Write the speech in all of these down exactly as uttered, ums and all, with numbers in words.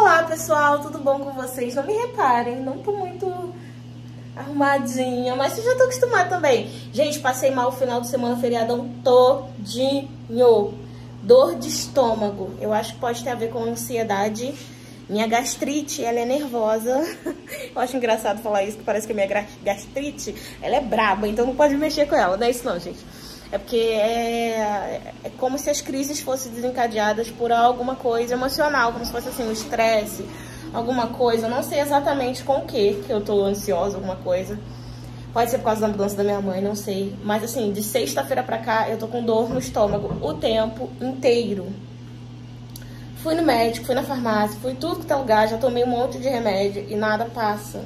Olá pessoal, tudo bom com vocês? Não me reparem, não tô muito arrumadinha, mas eu já tô acostumada também. Gente, passei mal o final de semana, feriadão todinho. Dor de estômago, eu acho que pode ter a ver com ansiedade. Minha gastrite, ela é nervosa. Eu acho engraçado falar isso, que parece que a minha gastrite, ela é braba, então não pode mexer com ela. Não é isso não, gente. É porque é, é como se as crises fossem desencadeadas por alguma coisa emocional, como se fosse assim, um estresse, alguma coisa. Eu não sei exatamente com o que que eu tô ansiosa, alguma coisa. Pode ser por causa da mudança da minha mãe, não sei. Mas assim, de sexta-feira pra cá, eu tô com dor no estômago o tempo inteiro. Fui no médico, fui na farmácia, fui tudo que tá lugar, já tomei um monte de remédio e nada passa.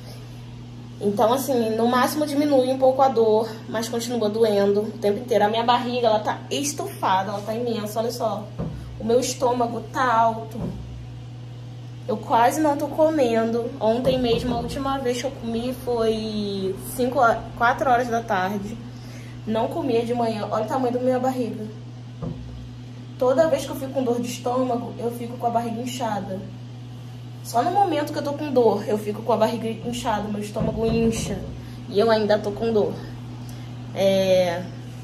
Então, assim, no máximo diminui um pouco a dor, mas continua doendo o tempo inteiro. A minha barriga, ela tá estufada, ela tá imensa, olha só. O meu estômago tá alto. Eu quase não tô comendo. Ontem mesmo, a última vez que eu comi foi cinco, quatro horas da tarde. Não comia de manhã. Olha o tamanho da minha barriga. Toda vez que eu fico com dor de estômago, eu fico com a barriga inchada. Só no momento que eu tô com dor, eu fico com a barriga inchada, meu estômago incha. E eu ainda tô com dor. É...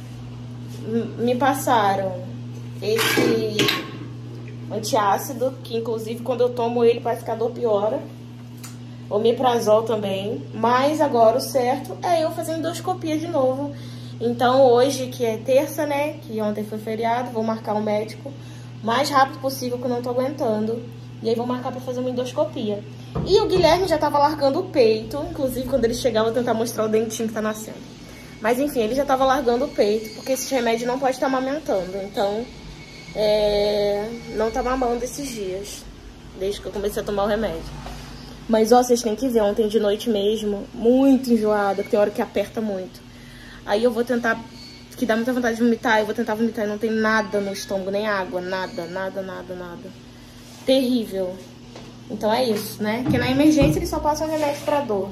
Me passaram esse antiácido, que inclusive quando eu tomo ele parece que a dor piora. Omeprazol também. Mas agora o certo é eu fazer endoscopia de novo. Então hoje, que é terça, né, que ontem foi feriado, vou marcar um médico o mais rápido possível, que eu não tô aguentando. E aí vou marcar pra fazer uma endoscopia. E o Guilherme já tava largando o peito. Inclusive, quando ele chegar, eu vou tentar mostrar o dentinho que tá nascendo. Mas enfim, ele já tava largando o peito, porque esse remédio não pode estar amamentando. Então, é... não tá mamando esses dias, desde que eu comecei a tomar o remédio. Mas, ó, vocês têm que ver, ontem de noite mesmo, muito enjoada, porque tem hora que aperta muito. Aí eu vou tentar, que dá muita vontade de vomitar, eu vou tentar vomitar e não tem nada no estômago, nem água, nada, nada, nada, nada. Terrível. Então é isso, né? Porque na emergência eles só passam remédio pra dor.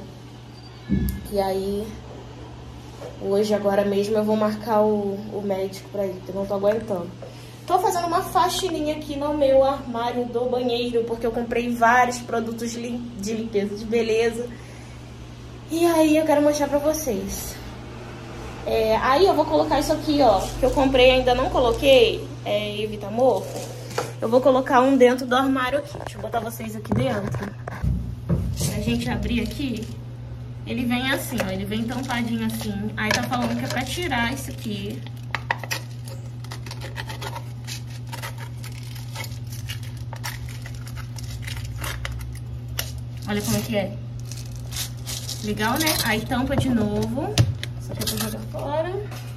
E aí, hoje, agora mesmo, eu vou marcar o, o médico pra ir, porque eu não tô aguentando. Tô fazendo uma faxininha aqui no meu armário do banheiro, porque eu comprei vários produtos de limpeza, de beleza. E aí eu quero mostrar pra vocês. É, aí eu vou colocar isso aqui, ó, que eu comprei e ainda não coloquei, é Evita Mofo. Eu vou colocar um dentro do armário aqui. Deixa eu botar vocês aqui dentro. A gente abrir aqui, ele vem assim, ó, ele vem tampadinho assim. Aí tá falando que é pra tirar isso aqui. Olha como é que é. Legal, né? Aí tampa de novo. Só que eu vou jogar fora.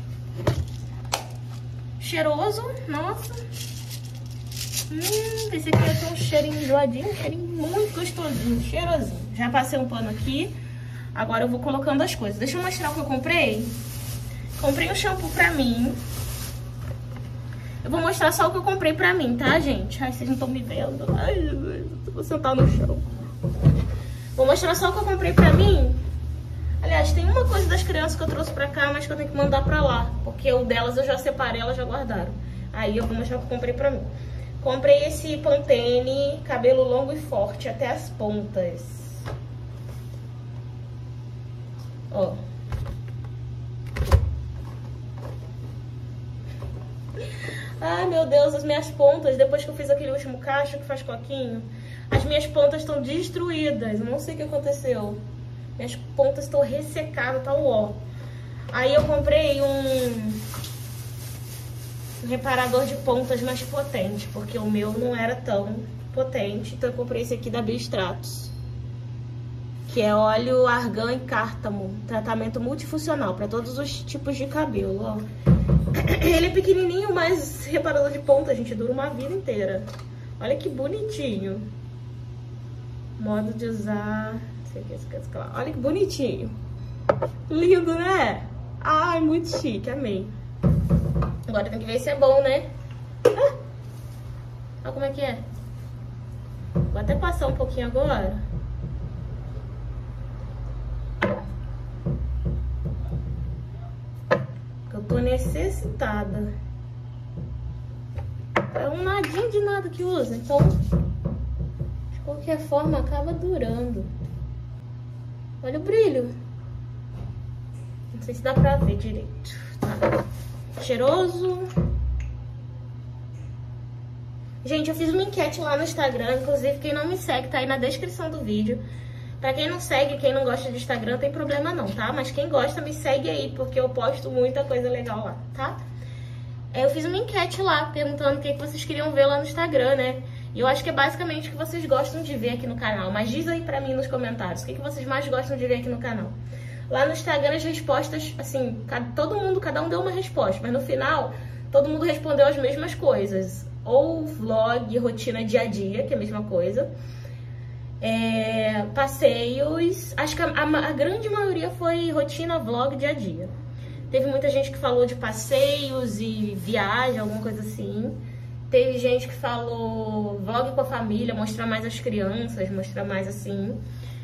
Cheiroso, nossa. Hum, pensei que ia ter um cheirinho enjoadinho, um cheirinho muito gostosinho, cheirosinho. Já passei um pano aqui, agora eu vou colocando as coisas. Deixa eu mostrar o que eu comprei. Comprei um shampoo pra mim. Eu vou mostrar só o que eu comprei pra mim, tá, gente? Ai, vocês não estão me vendo. Ai, eu vou sentar no chão. Vou mostrar só o que eu comprei pra mim. Aliás, tem uma coisa das crianças que eu trouxe pra cá, mas que eu tenho que mandar pra lá, porque o delas eu já separei, elas já guardaram. Aí eu vou mostrar o que eu comprei pra mim. Comprei esse Pantene cabelo longo e forte até as pontas. Ó. Ai, meu Deus, as minhas pontas, depois que eu fiz aquele último cacho que faz coquinho, as minhas pontas estão destruídas. Eu não sei o que aconteceu. Minhas pontas estão ressecadas, tá um ó. Aí eu comprei um... um reparador de pontas mais potente, porque o meu não era tão potente. Então eu comprei esse aqui da Biostratos, que é óleo argan e cártamo, tratamento multifuncional para todos os tipos de cabelo, ó. Ele é pequenininho, mas reparador de ponta, gente, dura uma vida inteira. Olha que bonitinho. Modo de usar, não sei o que, esse que, esse que lá. Olha que bonitinho. Lindo, né? Ai, muito chique, amei. Agora tem que ver se é bom, né? Ah! Olha como é que é. Vou até passar um pouquinho agora. Eu tô necessitada. É um nadinho de nada que usa, então... Deixa eu qualquer forma acaba durando. Olha o brilho. Não sei se dá pra ver direito. Tá. Cheiroso. Gente, eu fiz uma enquete lá no Instagram. Inclusive, quem não me segue tá aí na descrição do vídeo. Pra quem não segue, quem não gosta de Instagram, não tem problema não, tá? Mas quem gosta, me segue aí, porque eu posto muita coisa legal lá, tá? Eu fiz uma enquete lá, perguntando o que vocês queriam ver lá no Instagram, né? E eu acho que é basicamente o que vocês gostam de ver aqui no canal. Mas diz aí pra mim nos comentários, o que vocês mais gostam de ver aqui no canal. Lá no Instagram, as respostas, assim, todo mundo, cada um deu uma resposta. Mas no final, todo mundo respondeu as mesmas coisas. Ou vlog, rotina dia a dia, que é a mesma coisa. É, passeios, acho que a, a, a grande maioria foi rotina, vlog, dia a dia. Teve muita gente que falou de passeios e viagem, alguma coisa assim. Teve gente que falou vlog com a família, mostrar mais as crianças, mostrar mais assim.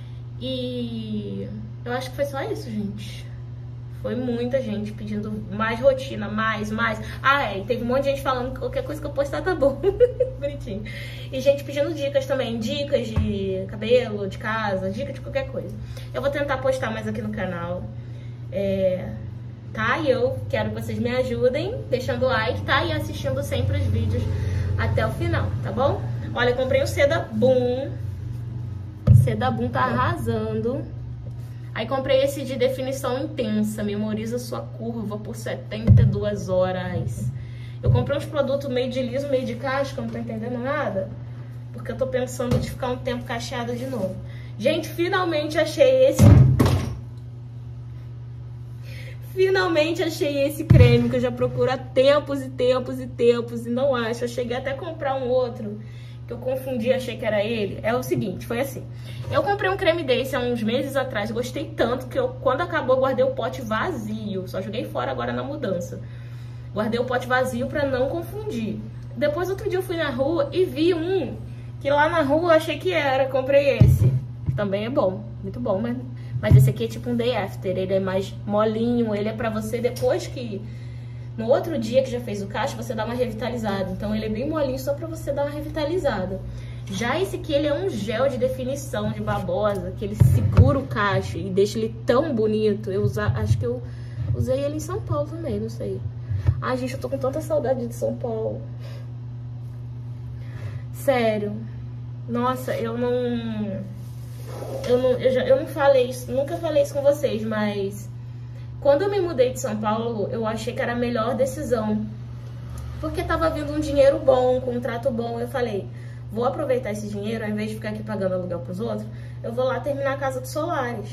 E eu acho que foi só isso, gente. Foi muita gente pedindo mais rotina, mais, mais. Ah, é, teve um monte de gente falando que qualquer coisa que eu postar tá bom. Bonitinho. E gente pedindo dicas também, dicas de cabelo, de casa, dicas de qualquer coisa. Eu vou tentar postar mais aqui no canal. É, tá? E eu quero que vocês me ajudem, deixando o like, tá? E assistindo sempre os vídeos até o final, tá bom? Olha, eu comprei o Seda Boom. Seda Boom tá arrasando. Aí comprei esse de definição intensa, memoriza sua curva por setenta e duas horas. Eu comprei uns produtos meio de liso, meio de casca, não tô entendendo nada. Porque eu tô pensando de ficar um tempo cacheada de novo. Gente, finalmente achei esse... Finalmente achei esse creme que eu já procuro há tempos e tempos e tempos e não acho. Eu cheguei até a comprar um outro que eu confundi, achei que era ele. É o seguinte, foi assim. Eu comprei um creme desse há uns meses atrás, gostei tanto que eu, quando acabou, guardei o pote vazio. Só joguei fora agora na mudança. Guardei o pote vazio pra não confundir. Depois, outro dia, eu fui na rua e vi um que lá na rua eu achei que era. Comprei esse. Também é bom, muito bom, mas, mas esse aqui é tipo um day after. Ele é mais molinho, ele é pra você depois que... No outro dia que já fez o cacho, você dá uma revitalizada. Então ele é bem molinho só pra você dar uma revitalizada. Já esse aqui, ele é um gel de definição de babosa, que ele segura o cacho e deixa ele tão bonito. Eu usa, acho que eu usei ele em São Paulo também, não sei. Ai, gente, eu tô com tanta saudade de São Paulo. Sério. Nossa, eu não... Eu não, eu já, eu não falei isso, nunca falei isso com vocês, mas... Quando eu me mudei de São Paulo, eu achei que era a melhor decisão. Porque tava vindo um dinheiro bom, um contrato bom. Eu falei, vou aproveitar esse dinheiro, ao invés de ficar aqui pagando aluguel pros outros, eu vou lá terminar a casa dos Solares.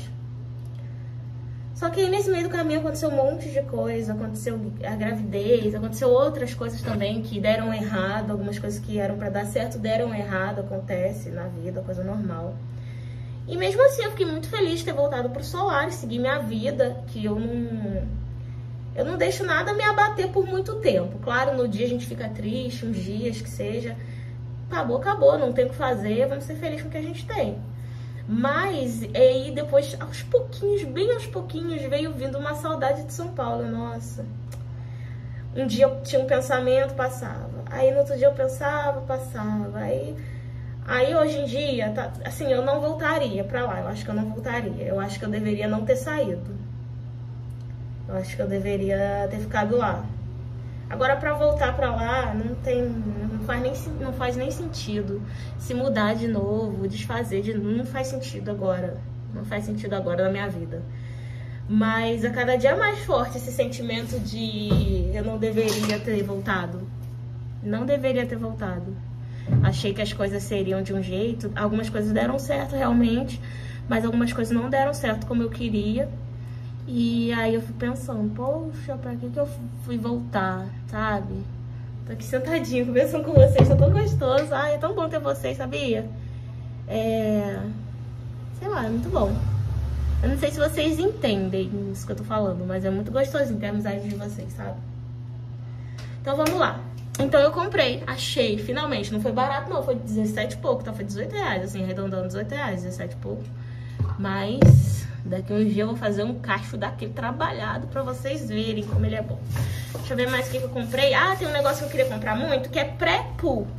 Só que aí nesse meio do caminho aconteceu um monte de coisa. Aconteceu a gravidez, aconteceu outras coisas também que deram errado. Algumas coisas que eram pra dar certo deram errado, acontece na vida, coisa normal. E mesmo assim eu fiquei muito feliz de ter voltado pro Solares, seguir minha vida, que eu não... Eu não deixo nada me abater por muito tempo. Claro, no dia a gente fica triste, uns dias que seja. Acabou, acabou, não tem o que fazer, vamos ser felizes com o que a gente tem. Mas aí depois, aos pouquinhos, bem aos pouquinhos, veio vindo uma saudade de São Paulo, nossa. Um dia eu tinha um pensamento, passava. Aí no outro dia eu pensava, passava. Aí... Aí, hoje em dia, tá, assim, eu não voltaria pra lá, eu acho que eu não voltaria. Eu acho que eu deveria não ter saído. Eu acho que eu deveria ter ficado lá. Agora, pra voltar pra lá, não tem, não faz nem, não faz nem sentido. Se mudar de novo, desfazer de novo, não faz sentido agora. Não faz sentido agora na minha vida. Mas a cada dia é mais forte esse sentimento de eu não deveria ter voltado. Não deveria ter voltado. Achei que as coisas seriam de um jeito, algumas coisas deram certo realmente, mas algumas coisas não deram certo como eu queria. E aí eu fui pensando, poxa, pra que que eu fui voltar, sabe? Tô aqui sentadinha, conversando com vocês, tá tão gostoso. Ai, é tão bom ter vocês, sabia? É... Sei lá, é muito bom. Eu não sei se vocês entendem isso que eu tô falando, mas é muito gostosinho ter a amizade de vocês, sabe? Então vamos lá. Então eu comprei, achei, finalmente, não foi barato não, foi dezessete e pouco, tá? Foi dezoito reais, assim, arredondando dezoito reais, dezessete e pouco. Mas daqui um dia eu vou fazer um cacho daquele trabalhado pra vocês verem como ele é bom. Deixa eu ver mais o que eu comprei. Ah, tem um negócio que eu queria comprar muito, que é pré-poo.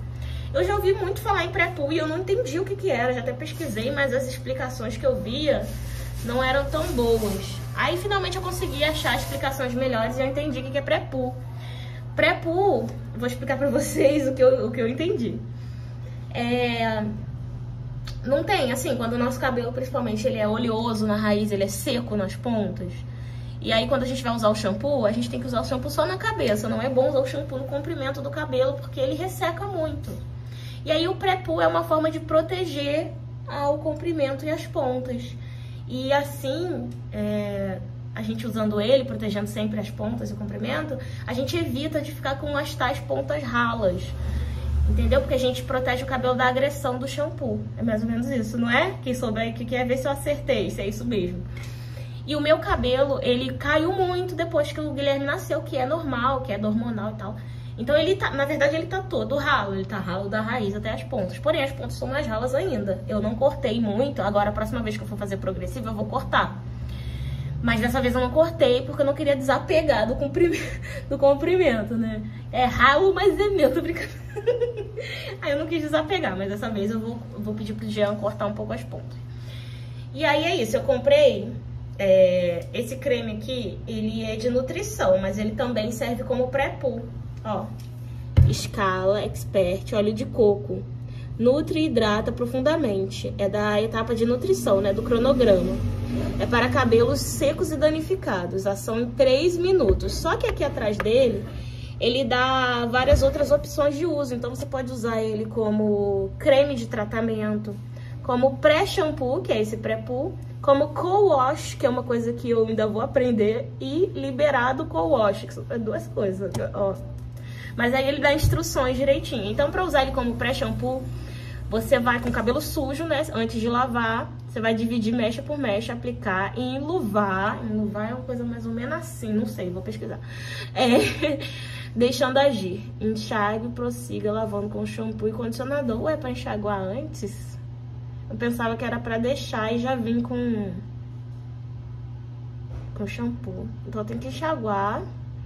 Eu já ouvi muito falar em pré-poo e eu não entendi o que que era. Já até pesquisei, mas as explicações que eu via não eram tão boas. Aí finalmente eu consegui achar explicações melhores e eu entendi o que que é pré-poo. Pré-poo, vou explicar pra vocês o que eu, o que eu entendi. É... Não tem, assim, quando o nosso cabelo, principalmente, ele é oleoso na raiz, ele é seco nas pontas. E aí, quando a gente vai usar o shampoo, a gente tem que usar o shampoo só na cabeça. Não é bom usar o shampoo no comprimento do cabelo, porque ele resseca muito. E aí, o pré-poo é uma forma de proteger o comprimento e as pontas. E assim, é, a gente usando ele, protegendo sempre as pontas e o comprimento, a gente evita de ficar com as tais pontas ralas. Entendeu? Porque a gente protege o cabelo da agressão do shampoo. É mais ou menos isso, não é? Quem souber que quer ver se eu acertei, se é isso mesmo. E o meu cabelo, ele caiu muito depois que o Guilherme nasceu, que é normal, que é do hormonal e tal. Então ele tá, na verdade ele tá todo ralo, ele tá ralo da raiz até as pontas. Porém, as pontas são mais ralas ainda. Eu não cortei muito, agora a próxima vez que eu for fazer progressivo eu vou cortar. Mas dessa vez eu não cortei porque eu não queria desapegar do comprimento, do comprimento, né? É ralo, mas é meu, tô brincando. Aí eu não quis desapegar, mas dessa vez eu vou, eu vou pedir pro Jean cortar um pouco as pontas. E aí é isso, eu comprei é, esse creme aqui, ele é de nutrição, mas ele também serve como pré-poo. Ó, Escala Expert óleo de coco. Nutre e hidrata profundamente. É da etapa de nutrição, né? Do cronograma. É para cabelos secos e danificados. Ação em três minutos. Só que aqui atrás dele, ele dá várias outras opções de uso. Então você pode usar ele como creme de tratamento, como pré-shampoo, que é esse pré-poo, como co-wash, que é uma coisa que eu ainda vou aprender, e liberado co-wash, que são duas coisas, ó. Mas aí ele dá instruções direitinho. Então, para usar ele como pré-shampoo, você vai com o cabelo sujo, né? Antes de lavar, você vai dividir mecha por mecha, aplicar e enluvar. Enluvar é uma coisa mais ou menos assim, não sei, vou pesquisar. É, deixando agir. Enxague e prossiga lavando com shampoo e condicionador. Ué, pra enxaguar antes? Eu pensava que era pra deixar e já vim com, com shampoo. Então tem que enxaguar.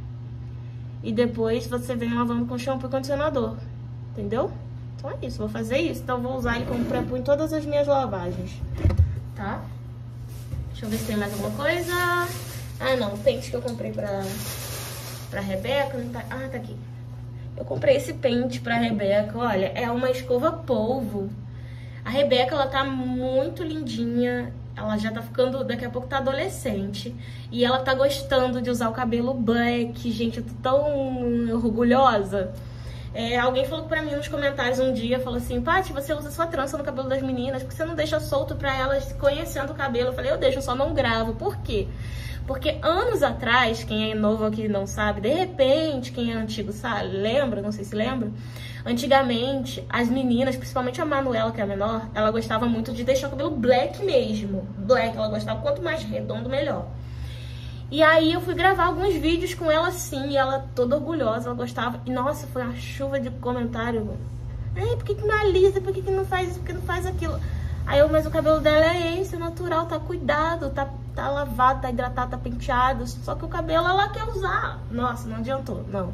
E depois você vem lavando com shampoo e condicionador. Entendeu? Então é isso, vou fazer isso. Então vou usar ele como pré-poo em todas as minhas lavagens. Tá? Deixa eu ver se tem mais alguma coisa. Ah, não. O pente que eu comprei pra, pra Rebeca. Não tá... Ah, tá aqui. Eu comprei esse pente pra Rebeca. Olha, é uma escova polvo. A Rebeca, ela tá muito lindinha. Ela já tá ficando, daqui a pouco tá adolescente. E ela tá gostando de usar o cabelo black. Gente, eu tô tão orgulhosa. É, alguém falou pra mim nos comentários um dia, falou assim, Paty, você usa sua trança no cabelo das meninas, porque você não deixa solto pra elas conhecendo o cabelo. Eu falei, eu deixo, eu só não gravo. Por quê? Porque anos atrás, quem é novo aqui não sabe, de repente, quem é antigo sabe, lembra, não sei se lembra, antigamente, as meninas, principalmente a Manuela, que é a menor, ela gostava muito de deixar o cabelo black mesmo. Black, ela gostava, quanto mais redondo, melhor. E aí eu fui gravar alguns vídeos com ela assim, e ela toda orgulhosa, ela gostava. E nossa, foi uma chuva de comentário. Ai, por que que não alisa? Por que que não faz isso? Por que não faz aquilo? Aí eu, mas o cabelo dela é esse, é natural, tá cuidado, tá, tá lavado, tá hidratado, tá penteado. Só que o cabelo ela quer usar. Nossa, não adiantou, não.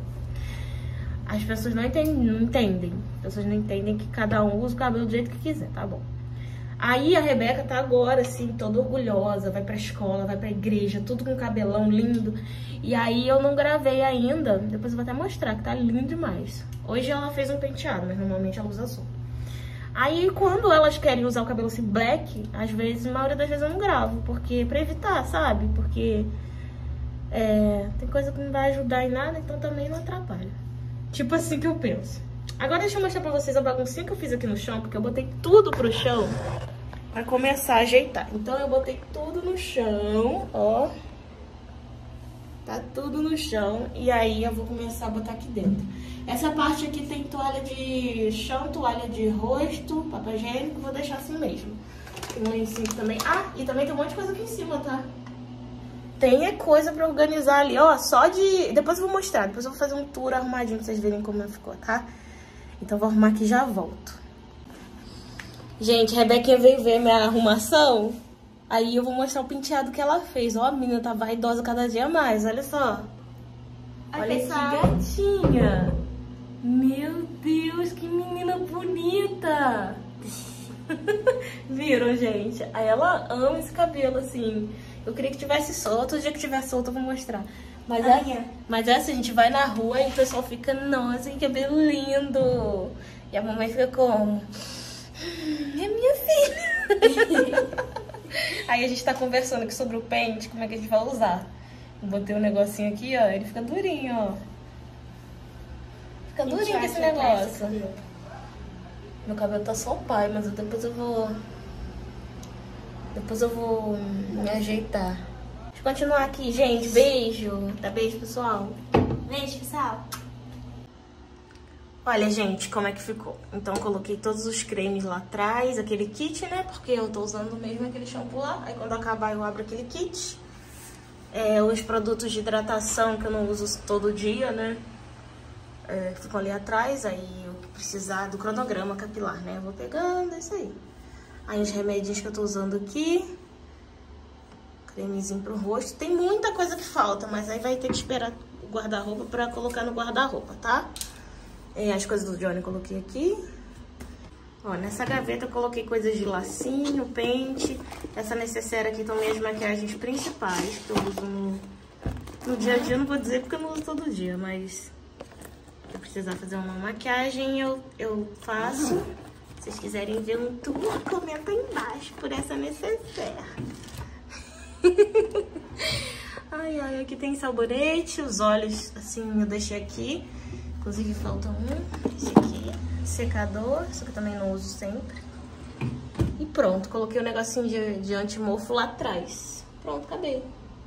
As pessoas não entendem, não entendem. As pessoas não entendem que cada um usa o cabelo do jeito que quiser, tá bom. Aí a Rebeca tá agora, assim, toda orgulhosa, vai pra escola, vai pra igreja, tudo com cabelão lindo. E aí eu não gravei ainda, depois eu vou até mostrar, que tá lindo demais. Hoje ela fez um penteado, mas normalmente ela usa azul. Aí quando elas querem usar o cabelo assim black, às vezes, a maioria das vezes eu não gravo, porque pra evitar, sabe? Porque é, tem coisa que não vai ajudar em nada, então também não atrapalha. Tipo assim que eu penso. Agora deixa eu mostrar pra vocês a baguncinha que eu fiz aqui no chão, porque eu botei tudo pro chão pra começar a ajeitar. Então eu botei tudo no chão, ó. Tá tudo no chão. E aí eu vou começar a botar aqui dentro. Essa parte aqui tem toalha de chão, toalha de rosto, papel higiênico, vou deixar assim mesmo. Tem um lencinho também. Ah, e também tem um monte de coisa aqui em cima, tá? Tem coisa pra organizar ali, ó, só de... Depois eu vou mostrar, depois eu vou fazer um tour arrumadinho pra vocês verem como ficou, tá? Então vou arrumar aqui e já volto. Gente, a Rebequinha veio ver minha arrumação. Aí eu vou mostrar o penteado que ela fez. Ó, a menina tá vaidosa cada dia mais, olha só. Olha que gatinha. Meu Deus, que menina bonita! Viram, gente? Aí ela ama esse cabelo, assim. Eu queria que tivesse solto. O dia que tiver solto eu vou mostrar. Mas, é, mas é assim, a gente vai na rua e o pessoal fica, nossa, que cabelo lindo! E a mamãe fica como? É minha filha! Aí a gente tá conversando aqui sobre o pente, como é que a gente vai usar. Eu botei um negocinho aqui, ó, ele fica durinho, ó. Fica durinho com esse negócio. Meu cabelo tá só o pai, mas depois eu vou... Depois eu vou me ajeitar. Deixa eu continuar aqui, gente. Beijo. Dá beijo, pessoal. Beijo, pessoal. Olha, gente, como é que ficou. Então, eu coloquei todos os cremes lá atrás, aquele kit, né? Porque eu tô usando mesmo aquele shampoo lá. Aí, quando acabar, eu abro aquele kit. É, os produtos de hidratação que eu não uso todo dia, né? É, ficam ali atrás. Aí, eu precisar do cronograma capilar, né? Eu vou pegando, é isso aí. Aí, os remedinhos que eu tô usando aqui. Cremezinho pro rosto. Tem muita coisa que falta, mas aí vai ter que esperar o guarda-roupa pra colocar no guarda-roupa, tá? É, as coisas do Johnny eu coloquei aqui. Ó, nessa gaveta eu coloquei coisas de lacinho, pente. Essa necessaire aqui estão minhas maquiagens principais, que eu uso no, no dia a dia. Eu não vou dizer porque eu não uso todo dia, mas... Se eu precisar fazer uma maquiagem, eu, eu faço. Se vocês quiserem ver um tour, comenta aí embaixo por essa necessaire. Ai, ai, aqui tem sabonete. Os olhos, assim, eu deixei aqui. Inclusive falta um, esse aqui, secador, isso que eu também não uso sempre. E pronto, coloquei o um negocinho de, de anti-mofo lá atrás. Pronto, acabei.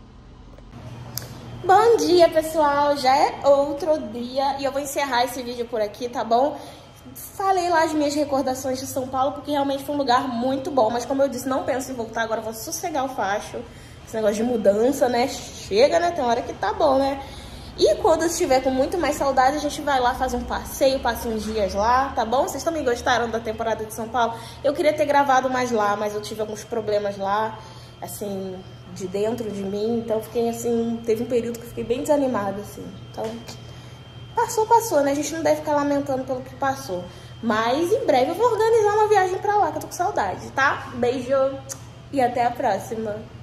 Bom dia, pessoal, já é outro dia e eu vou encerrar esse vídeo por aqui, tá bom? Falei lá as minhas recordações de São Paulo, porque realmente foi um lugar muito bom. Mas como eu disse, não penso em voltar, agora eu vou sossegar o facho. Esse negócio de mudança, né? Chega, né? Tem hora que tá bom, né? E quando eu estiver com muito mais saudade, a gente vai lá fazer um passeio, passa uns dias lá, tá bom? Vocês também gostaram da temporada de São Paulo? Eu queria ter gravado mais lá, mas eu tive alguns problemas lá, assim, de dentro de mim. Então, fiquei assim, teve um período que eu fiquei bem desanimada, assim. Então, passou, passou, né? A gente não deve ficar lamentando pelo que passou. Mas, em breve, eu vou organizar uma viagem pra lá, que eu tô com saudade, tá? Beijo e até a próxima.